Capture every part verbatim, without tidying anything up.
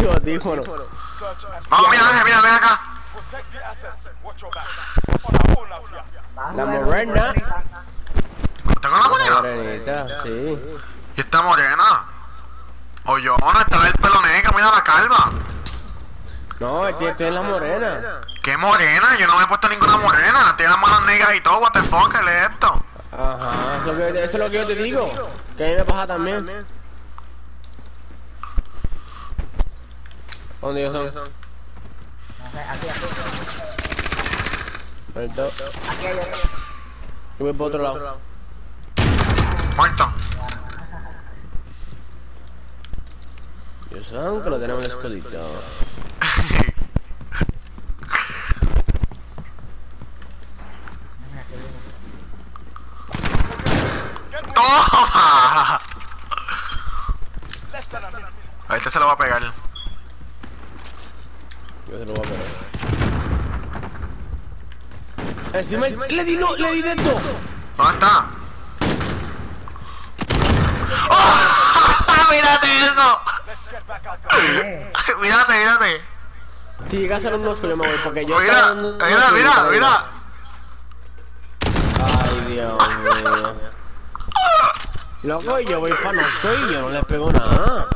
Los audífonos. Vamos, mira, Ángel, mira, ven acá. La morena. ¿Está con la morena? Morenita, sí. ¿Y esta morena? O yo, no, está el pelo negro, mira la calva. No, estoy en la morena. ¿Qué morena? Yo no me he puesto ninguna morena. Tiene las manos negras y todo, what the fuck, ¿qué es esto? Ajá, eso, que, eso es lo que yo te digo. Que a mí me pasa también. ¿Dónde ellos son? Aquí, aquí. Muerto. Aquí hay otro. Yo voy por otro lado. Muerto. Dios santo, que lo tenemos escondito. ¡Toma! A este se lo va a pegar. Yo se lo voy a pegar. Encima, el- le di, no, le di de esto. ¿Dónde está? ¡Oh! ¡Mírate eso! Mírate, mírate. Si llegas a los dos, yo me voy porque yo. Mira, estaba dando- mira, mira, mira. Ay, Dios mío. Loco, yo voy pa' no soy, yo no le pego nada.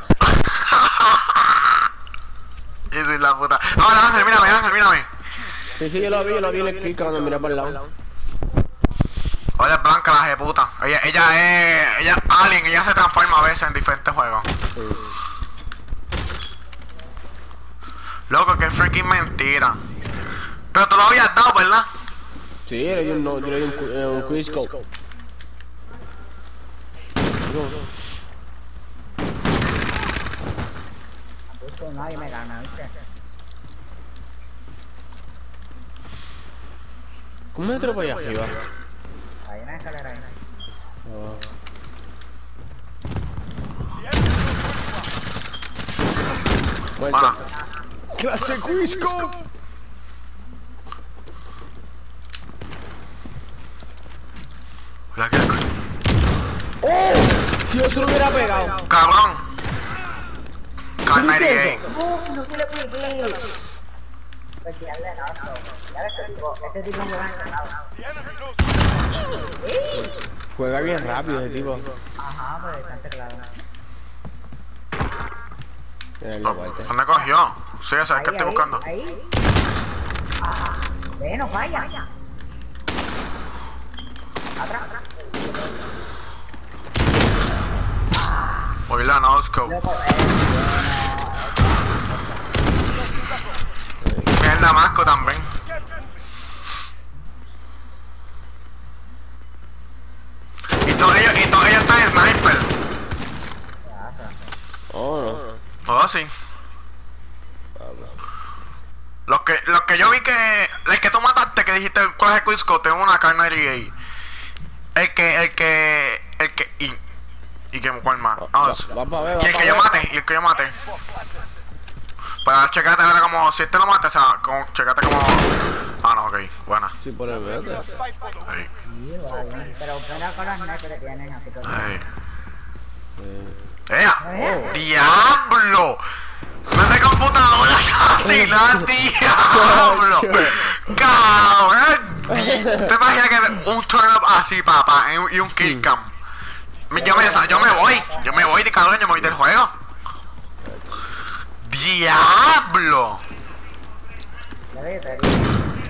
Y soy la puta. Ahora, Ángel, mírame, Ángel, mírame. Sí, sí, yo lo vi, yo lo vi en el clic cuando miré por el lado. Ahora es blanca la jeputa. Ella, ella es. Ella es alien, ella se transforma a veces en diferentes juegos. Sí. Loco, que freaking mentira. Pero tú lo habías dado, ¿verdad? Sí, yo le di un, no, yo le di un, cu- eh, un quiz scope. Justo nadie me gana, ¿viste? ¿Cómo me trepo allá arriba? Hay una escalera ahí. Oh. Bueno. Muerto. ¡Clase quiz scope! Mira que. ¡Oh! Si yo se lo hubiera pegado. ¡Cabrón! Car ¿Viste noventa y ocho. ¡No, no se le pegué! Pues ya le no, ya este tipo, este tipo me va a enganar. Juega bien rápido ese tipo. Ajá, pues está teclado. Mira la parte. ¿Dónde cogió? Sí, ya sabes que Ahí, estoy ahí, buscando. ahí. Ajá. Ve, no falla. Atrás, atrás. Voy la no scope. Loco, eh, Mira el Damasco también. Y todos ellos, y todos ellos están en sniper. Oh, no. Oh, sí. Los que, los que yo vi que. El que tú mataste, que dijiste cuál es el Quizco, tengo una Car noventa y ocho. El que, el que. El que. Y. ¿Y que cuál más? Ah, Va- sí. va pa' ver, y va el pa' que yo ver. mate, y el que yo mate. Para checarte ahora como. Si este lo mate, o sea, como, checate como. Ah, no, ok, buena. Sí, por el medio. Ahí, sí, vale. Pero pena con las snipers que tienes, así que... ahí. Sí. ¡Ea! Eh, ¡Diablo! ¡No es de computadora casi! ¡La diablo! ¡Cabrón! ¿Te imaginas que un turn up así, papá, y un kill cam? Yo me, yo me voy, yo me voy de cabrón, yo me voy del juego. ¡Diablo! ya ves, pero-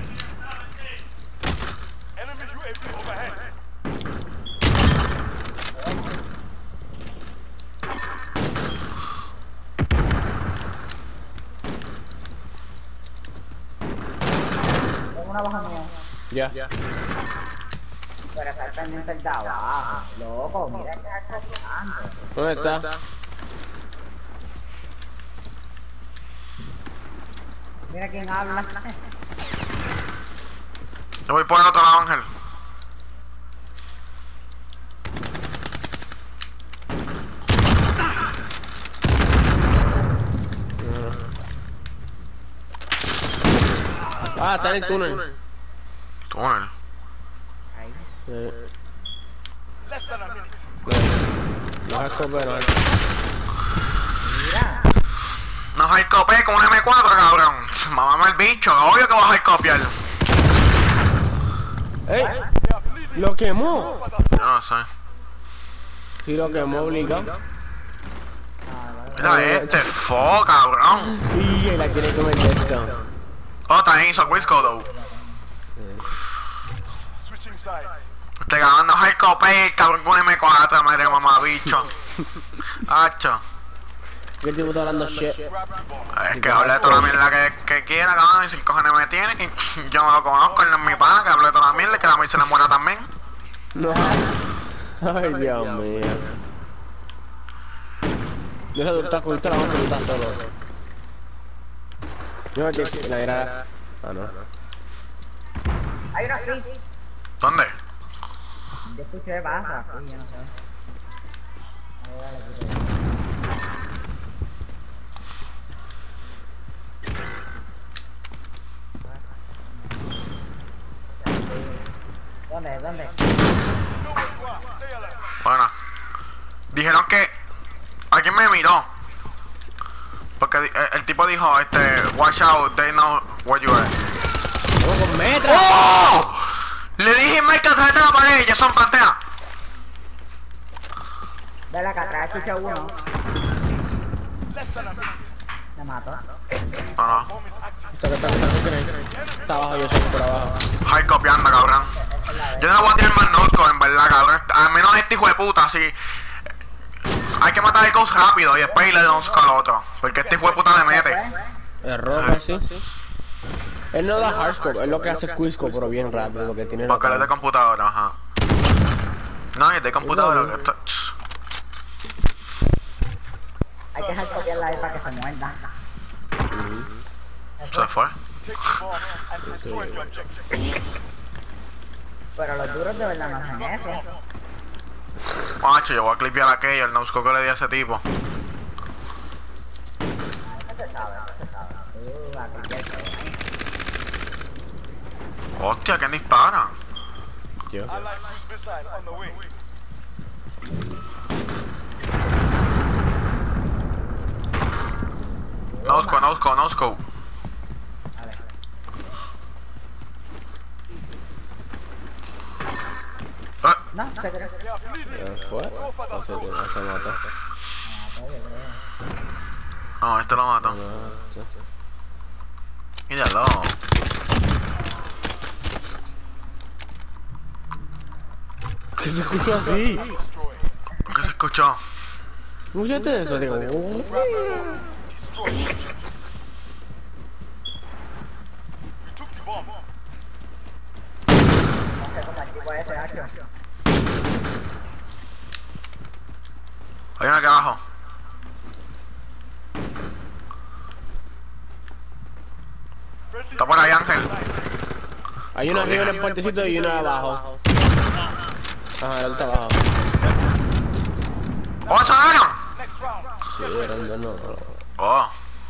Tengo una baja mía. Ya. Pero exactamente el de abajo. Loco, mira que está tirando. ¿Dónde está? Mira quién habla. Yo voy por el otro lado, Ángel. Ah, está en el túnel. Túnel. Ahí. Eh. Los escoperos. Mira. No hay copé con un eme cuatro, cabrón. Mamá el bicho, obvio que vas a copiar. ¡Ey! ¡Lo quemó! Yo no sé. Sí, lo quemó obligado. Mira este, fo, cabrón. Y él la tiene que meter esto. Oh, también hizo Quisco, though. Este cabrón no hay copé, cabrón con un eme cuatro, madre mamá bicho. Hacho. ¿Qué tipo está hablando shit? Es que hable de toda la mierda que, que quiera, cabrón, y si el cojones me tiene, que yo no lo conozco, él no es mi pana, que hable de toda la mierda, que la mierda se le muera también. No. Ay, Dios mío. Yo sé que tú estás con la mano, tú estás solo. Yo me quedé en la era. Ah, no. Hay una aquí. ¿Dónde? Yo escuché baja, sí, yo no sé. Ahí va, le quito. ¿Dónde? ¿Dónde? Bueno, dijeron que alguien me miró. Porque di- el, el tipo dijo, este, watch out, they know where you are. ¡Vamos con metra! ¡Oh! Le dije a Mike atrás de la pared, ya son plantea. Dale acá atrás, escucha uno. Me mato. No, no. Está, está, está, está, está abajo, yo soy por abajo. Hay copiando, cabrón. Yo no le voy a tirar más nosco, en verdad, cabrón. Al menos este hijo de puta, sí. Hay que matar el ghost rápido y después irle nosco al otro. Porque este hijo de puta le mete. El rojo, sí. Él no da hardscope, es lo que hace Quisco, pero bien rápido, porque tiene la Porque él es de computadora, ajá. No, y es de computadora. Que esto... Hay que dejar copiarla ahí para que se muerda. Se fue. Pero los duros de verdad no hacen eso. Macho, yo voy a clipear aquello, el nosco que le di a ese tipo. ¿Qué se sabe? ¿Qué se sabe? Uh, a copiar todo. Hostia, ¿quién dispara? Yo. Nosco, nosco, nosco. Vale. Eh, No, se cree. ¿Ya fue? No sé qué, no se mata. no, este lo mata. Míralo. ¿Qué se escuchó así? ¿Qué se escuchó? ¿Escuchaste eso? Digo, "Oh". No sé cómo el tipo ese, hacho. Hay uno aquí abajo. Está por ahí, Ángel. Hay uno arriba en el puentecito y uno abajo. Ajá, el otro está abajo. ¡Oh, eso eran! Sí, eran dos, no. Oh.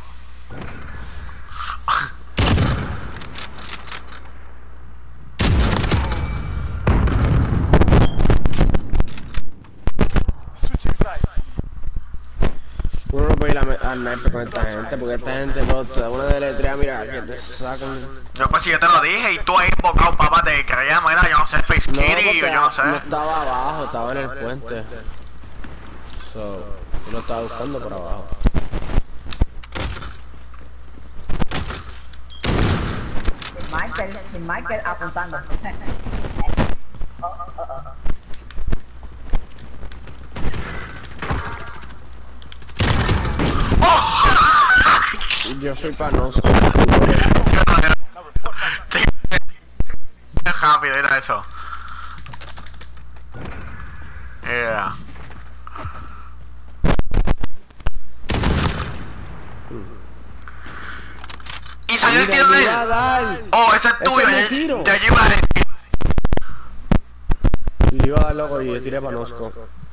Uno no puede ir a, me- a sniper con esta gente, porque esta gente no te da una deletrea, mira, que te sacan. Yo pues si yo te lo dije y tú ahí invocado, papá, te creías, mira, yo no sé, Face No, Kitty, porque yo no sé. no estaba abajo, estaba en el puente. So, yo lo estaba buscando por abajo. Sin Michael, sin Michael apuntando. Oh, oh, oh, oh. Yo soy panoso. Sí. Rápido, era eso. Yeah. Y salió el tiro de él. Oh, ese es tuyo, Ese es mi ya, tiro. ya yo iba a decir. Y le iba a dar loco y yo tiré panosco.